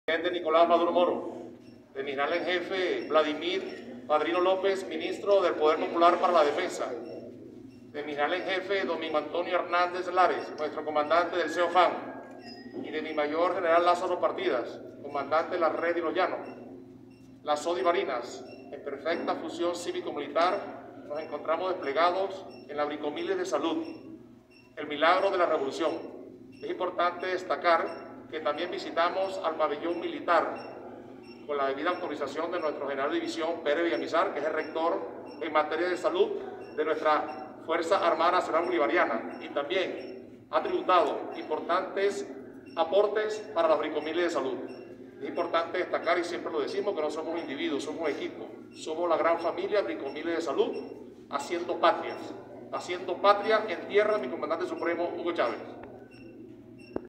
Presidente Nicolás Maduro Moro, de mi general en jefe Vladimir Padrino López, ministro del Poder Popular para la Defensa, de mi general en jefe Domingo Antonio Hernández Lares, nuestro comandante del CEOFAN, y de mi mayor general Lázaro Partidas, comandante de la Red de los Llanos. Las SODI Barinas, en perfecta fusión cívico-militar, nos encontramos desplegados en la Bricomiles de Salud, el milagro de la revolución. Es importante destacar que también visitamos al pabellón militar con la debida autorización de nuestro general de división Pérez Villamizar, que es el rector en materia de salud de nuestra Fuerza Armada Nacional Bolivariana, y también ha tributado importantes aportes para los bricomiles de salud. Es importante destacar, y siempre lo decimos, que no somos individuos, somos equipo, somos la gran familia bricomiles de salud, haciendo patria en tierra de mi comandante supremo Hugo Chávez.